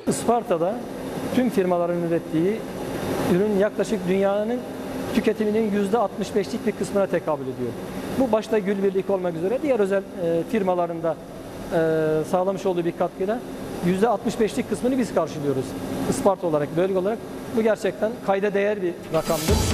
Isparta'da tüm firmaların ürettiği ürün yaklaşık dünyanın tüketiminin %65'lik bir kısmına tekabül ediyor. Bu başta Gülbirlik olmak üzere diğer özel firmaların da sağlamış olduğu bir katkıyla %65'lik kısmını biz karşılıyoruz. Isparta olarak, bölge olarak bu gerçekten kayda değer bir rakamdır.